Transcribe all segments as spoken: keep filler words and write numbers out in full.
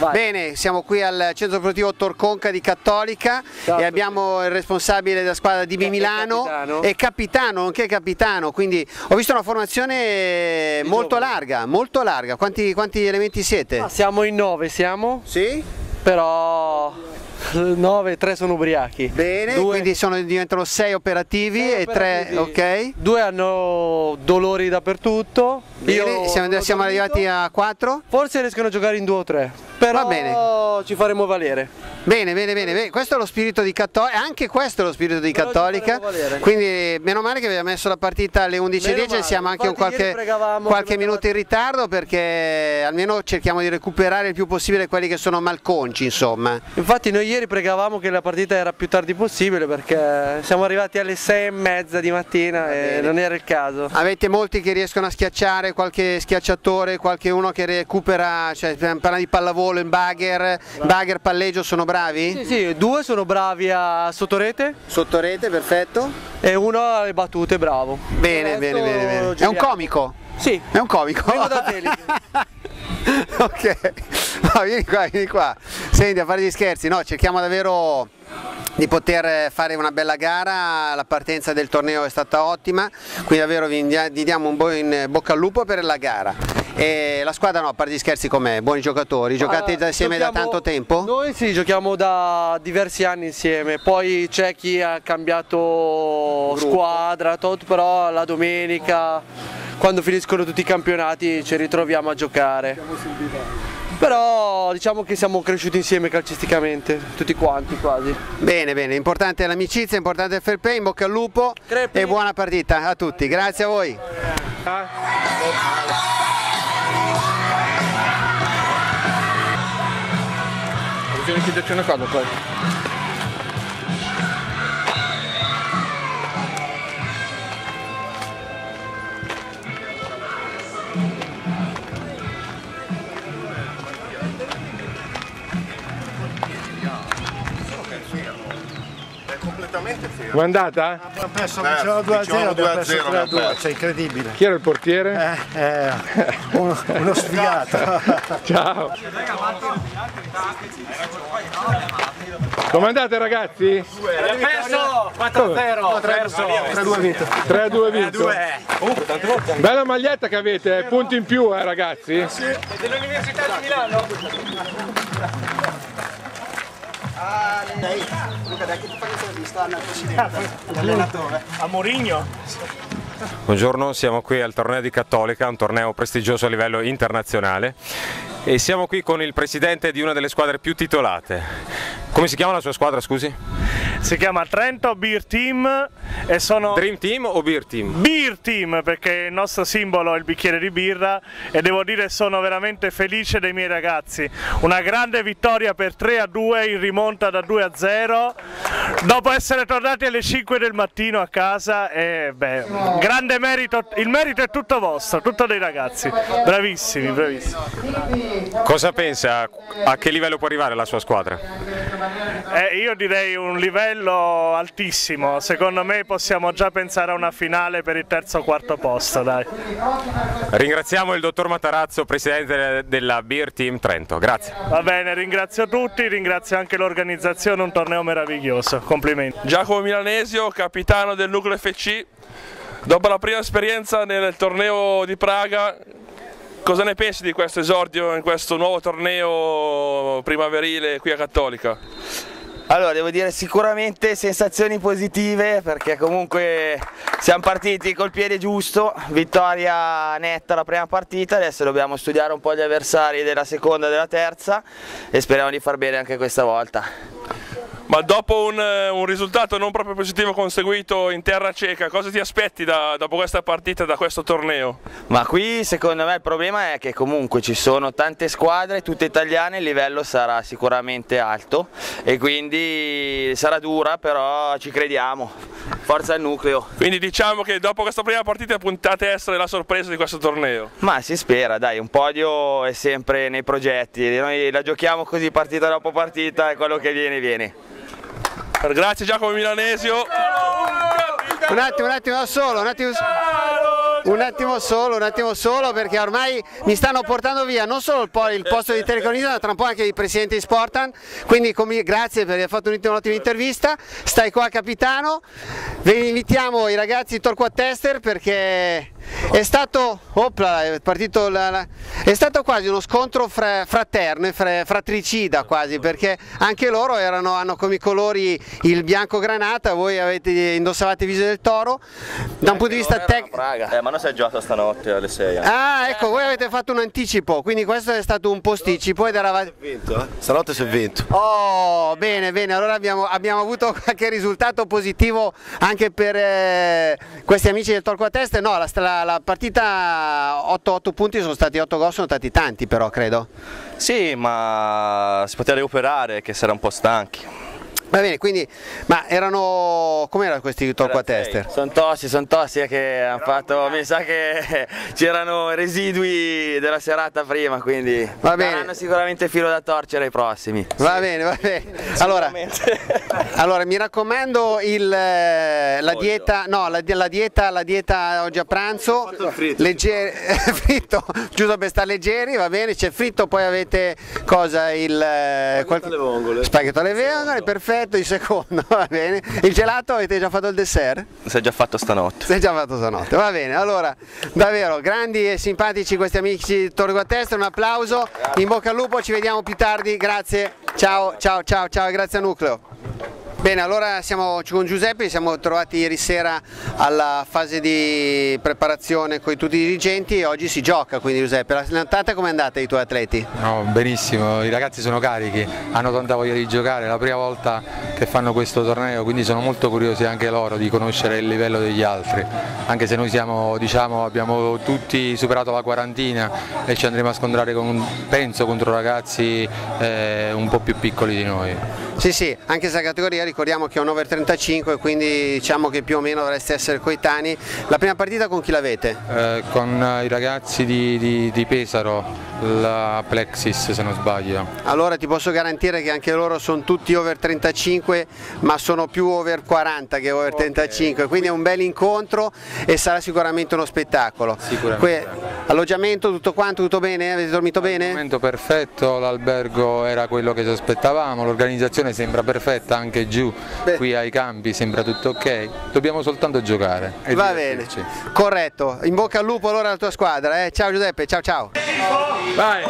Vai. Bene, siamo qui al Centro Sportivo Torconca di Cattolica. Ciao, e abbiamo il responsabile della squadra di B Milano capitano. e capitano, nonché capitano, quindi ho visto una formazione molto larga, molto larga. Quanti, quanti elementi siete? Ah, siamo in nove, siamo? Sì? Però nove, tre sono ubriachi. Bene, Due... quindi sono, diventano sei operativi sei e tre, ok? Due hanno dolori dappertutto. Bene, Io siamo, siamo arrivati a quattro? Forse riescono a giocare in due o tre, però va bene. Ci faremo valere. Bene, bene, bene, bene, questo è lo spirito di Cattolica, anche questo è lo spirito di Però Cattolica, quindi meno male che abbiamo messo la partita alle undici e dieci e siamo anche un qualche, qualche minuto in ritardo, perché almeno cerchiamo di recuperare il più possibile quelli che sono malconci, insomma. Infatti noi ieri pregavamo che la partita era più tardi possibile, perché siamo arrivati alle sei e mezza di mattina e non era il caso. Avete molti che riescono a schiacciare, qualche schiacciatore, qualche uno che recupera, cioè parla di pallavolo in bagger, bagger, palleggio, sono bravi? Sì, sì, due sono bravi a sottorete. Sottorete, perfetto. E uno alle battute, bravo. Bene, bene, bene, bene. È un comico? Sì. È un comico? Vengo da Telic. Ok, no, vieni qua, vieni qua. Senti, a fare gli scherzi, no, cerchiamo davvero di poter fare una bella gara, la partenza del torneo è stata ottima, quindi davvero vi diamo un po' in bocca al lupo per la gara. E la squadra no, a parte gli scherzi com'è? Buoni giocatori, giocate ah, insieme giochiamo, da tanto tempo? Noi sì, giochiamo da diversi anni insieme, poi c'è chi ha cambiato Gruppo. squadra, tot, però la domenica, quando finiscono tutti i campionati, ci ritroviamo a giocare. Però diciamo che siamo cresciuti insieme calcisticamente, tutti quanti quasi. Bene, bene, l'importante è l'amicizia, l'importante è il fair play, in bocca al lupo. Crepi. E buona partita a tutti, grazie a voi. Bisogna chiederci una cosa poi. Come è andata? Abbiamo perso due a zero, abbiamo perso tre a due, cioè incredibile. Chi era il portiere? Eh, eh, uno, uno sfigato. Ciao. Come andate ragazzi? Abbiamo perso quattro a zero, tre a due vinto. tre a due vinto. Bella maglietta che avete, punti in più eh ragazzi? Sì. Dell'Università di Milano. Ah, lei, Luca, dai che ti fai un'intervista al presidente, all'allenatore. A Mourinho? Buongiorno, siamo qui al torneo di Cattolica, un torneo prestigioso a livello internazionale e siamo qui con il presidente di una delle squadre più titolate. Come si chiama la sua squadra, scusi? Si chiama Trento Beer Team e sono... Dream Team o Beer Team? Beer Team, perché il nostro simbolo è il bicchiere di birra e devo dire sono veramente felice dei miei ragazzi. Una grande vittoria per tre a due in rimonta da due a zero dopo essere tornati alle cinque del mattino a casa e beh, grande merito, il merito è tutto vostro, tutto dei ragazzi, bravissimi, bravissimi. Cosa pensa? A che livello può arrivare la sua squadra? Eh, io direi un livello altissimo, secondo me possiamo già pensare a una finale per il terzo o quarto posto, dai. Ringraziamo il dottor Matarazzo, presidente della Beer Team Trento, grazie. Va bene, ringrazio tutti, ringrazio anche l'organizzazione, un torneo meraviglioso, complimenti. Giacomo Milanesio, capitano del Nucleo F C, dopo la prima esperienza nel torneo di Praga, cosa ne pensi di questo esordio in questo nuovo torneo primaverile qui a Cattolica? Allora, devo dire sicuramente sensazioni positive, perché comunque siamo partiti col piede giusto, vittoria netta la prima partita, adesso dobbiamo studiare un po' gli avversari della seconda e della terza e speriamo di far bene anche questa volta. Ma dopo un, un risultato non proprio positivo conseguito in terra ceca, cosa ti aspetti da, dopo questa partita, da questo torneo? Ma qui secondo me il problema è che comunque ci sono tante squadre, tutte italiane, il livello sarà sicuramente alto e quindi sarà dura, però ci crediamo, forza il nucleo. Quindi diciamo che dopo questa prima partita puntate a essere la sorpresa di questo torneo? Ma si spera, dai, un podio è sempre nei progetti, noi la giochiamo così partita dopo partita e quello che viene viene. Grazie Giacomo Milanesio. Un attimo, un attimo da solo, un attimo. un attimo solo, un attimo solo, perché ormai mi stanno portando via non solo il, po il posto di telecronista, ma tra un po' anche il presidente di Sportan, quindi grazie per aver fatto un'ottima intervista. Stai qua capitano, vi invitiamo i ragazzi di Torquato Ester perché è stato, opla, è partito la, la, è stato quasi uno scontro fra, fraterno e fra, fratricida quasi, perché anche loro erano, hanno come colori il bianco granata, voi avete, indossavate il viso del toro. Da un punto di vista tecnico, eh, ma noi sei giocato stanotte alle sei. Ah, ecco, voi avete fatto un anticipo, quindi questo è stato un posticipo ed eravate... vinto, eh? Stanotte si è vinto. Oh, bene, bene, allora abbiamo, abbiamo avuto qualche risultato positivo anche per eh, questi amici del Torquato Ester. No, la, la, la partita otto otto punti sono stati otto gol, sono stati tanti però, credo. Sì, ma si poteva recuperare, che si era un po' stanchi. Va bene, quindi, ma erano, com'erano questi Torquato Ester? Sono tossi, sono tossi che hanno fatto, mi sa che c'erano residui della serata prima, quindi va bene. Daranno sicuramente filo da torcere ai prossimi. Va sì. bene, va bene. Allora, allora mi raccomando il, la dieta, no, la, la dieta, la dieta oggi a pranzo, leggeri, fritto, giusto per stare leggeri, va bene, c'è fritto, poi avete cosa, il spaghetto alle vongole, spaghetto alle vongole, perfetto. Il secondo, va bene. Il gelato avete già fatto il dessert? Si è già fatto stanotte. Si è già fatto stanotte, va bene. Allora, davvero, grandi e simpatici questi amici di Torquato Ester, un applauso, in bocca al lupo, ci vediamo più tardi, grazie, ciao, ciao, ciao, ciao, grazie a Nucleo. Bene, allora siamo con Giuseppe, ci siamo trovati ieri sera alla fase di preparazione con tutti i dirigenti e oggi si gioca, quindi Giuseppe, la nottata com'è andata ai tuoi atleti? No, benissimo, i ragazzi sono carichi, hanno tanta voglia di giocare, è la prima volta che fanno questo torneo, quindi sono molto curiosi anche loro di conoscere il livello degli altri, anche se noi siamo, diciamo, abbiamo tutti superato la quarantina e ci andremo a scontrare con, penso, contro ragazzi eh, un po' più piccoli di noi. Sì, sì, anche se la categoria ricordiamo che è un over trentacinque, quindi diciamo che più o meno dovreste essere coetanei. La prima partita con chi l'avete? Eh, con i ragazzi di, di, di Pesaro, la Plexis se non sbaglio. Allora ti posso garantire che anche loro sono tutti over trentacinque, ma sono più over quaranta che over trentacinque, okay. Quindi è un bel incontro e sarà sicuramente uno spettacolo. Sicuramente. Que alloggiamento, tutto quanto, tutto bene? Avete dormito bene? Alloggiamento perfetto, l'albergo era quello che ci aspettavamo, l'organizzazione sembra perfetta anche giù. Beh. Qui ai campi sembra tutto ok, dobbiamo soltanto giocare e va bene, corretto, in bocca al lupo allora alla tua squadra, eh? Ciao Giuseppe, ciao ciao. Vai.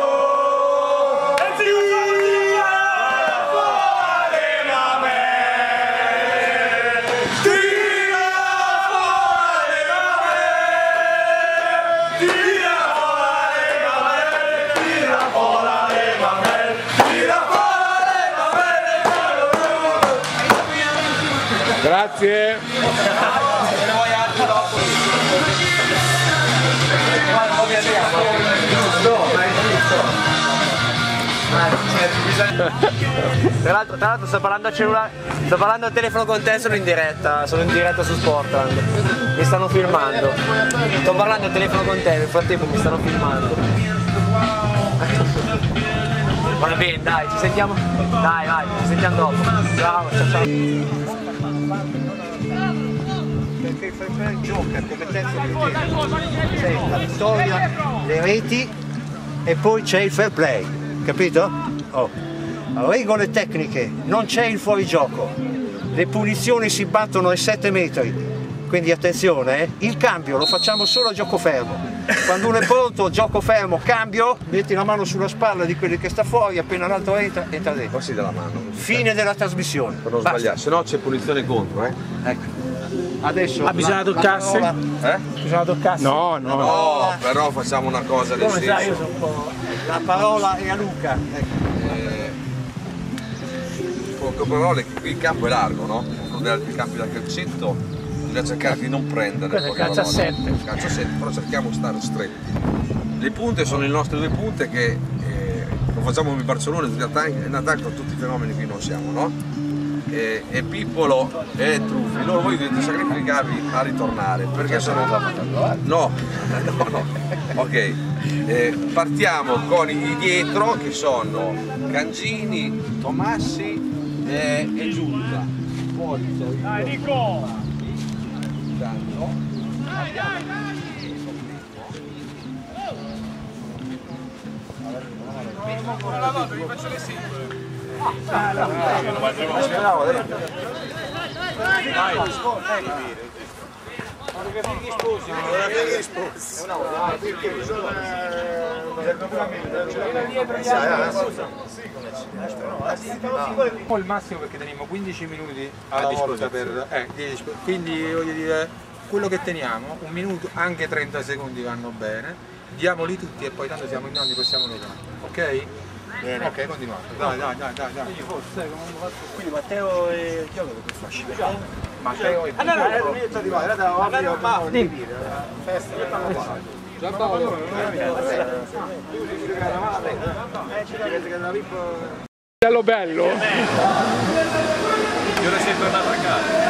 Grazie. Tra l'altro, tra l'altro sto parlando al cellulare, sto parlando al telefono con te, sono in diretta, sono in diretta su Sportland. Mi stanno filmando. Sto parlando al telefono con te, nel frattempo mi stanno filmando. Va bene, dai, ci sentiamo. Dai, vai, ci sentiamo dopo. Ciao, ciao, ciao. Perché il fair play gioca come terzo criterio. C'è la vittoria, le reti e poi c'è il fair play, capito? Oh. Regole tecniche, non c'è il fuorigioco, le punizioni si battono ai sette metri, quindi attenzione, eh? Il cambio lo facciamo solo a gioco fermo. Quando uno è pronto, gioco fermo, cambio, metti la mano sulla spalla di quelli che sta fuori, appena l'altro entra, entra dentro. Poi si dà la mano. Fine della trasmissione. Per non sbagliare, se no c'è punizione contro, eh? Ecco. Adesso ma bisogna toccarsi? Eh? Bisogna toccarsi? No, no. No, però facciamo una cosa del come sai, io sono un po'... La parola è a Luca. Ecco. Eh, poche parole, qui il campo è largo, no? Con degli altri campi da calcetto bisogna cercare di non prendere. Questo è calcio a sette. Calcio a sette, però cerchiamo di stare stretti. Le punte sono le nostre due punte che eh, lo facciamo come Barcellona, in attacco con tutti i fenomeni che non siamo, no? E, e Pippolo e Truffi, loro voi dovete sacrificarvi a ritornare perché sono no, no, no. Ok, eh, partiamo con i dietro che sono Cangini, Tomassi e, e Giulia. Poi dai Nico! abbiamo Una volta vi faccio le singole. Poi il massimo perché teniamo quindici minuti alla volta per, eh, quindi voglio dire, quello che teniamo, un minuto, anche trenta secondi vanno bene, diamoli tutti e poi tanto siamo in nonni, possiamo vedere, ok? Bene. Ok, continuate. Dai, dai, dai, dai, dai. Quindi Matteo e Chiodo che facci? Matteo e Chiodo. Allora, non mi di male, andavo di festa, già Paolo. Bello bello. Io ora sei tornato a casa.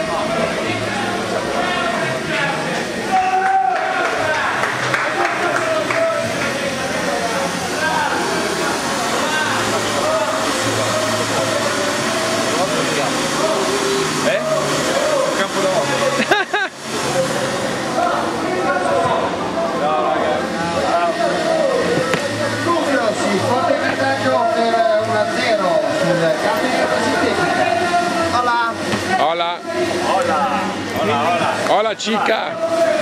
Hola. Hola. Hola, hola. Hola chica.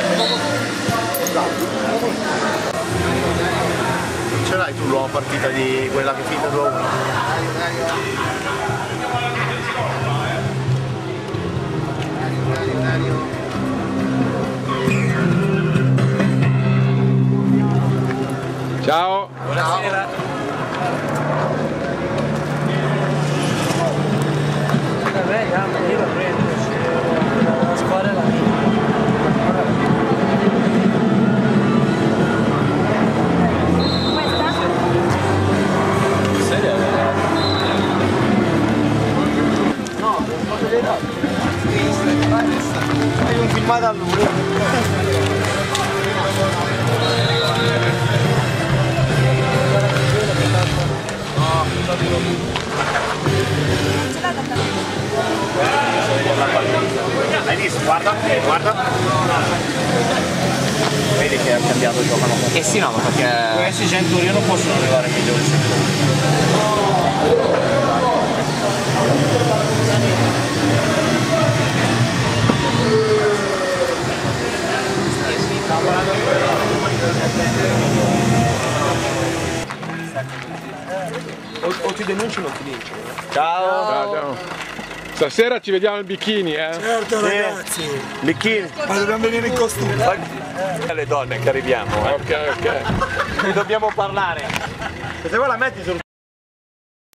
Ce l'hai tu l'uomo partita di quella che finita due a uno? Ciao. Buonasera. Io la prendo, la squadra è la mia. Serio? No, non posso vedere. Hai un filmato a lui. Hai visto? Guarda, guarda. Vedi che ha cambiato il gioco. Eh sì, no, perché questi centurioni non possono arrivare migliori O, o ti denunci o non ti vinci. Ciao. Ciao, ciao. Stasera ci vediamo in bikini, eh? Certo ragazzi. Bikini. Ma dobbiamo venire in costume. Le donne che arriviamo. Ok, ok. Ne dobbiamo parlare. Se vuoi la metti sul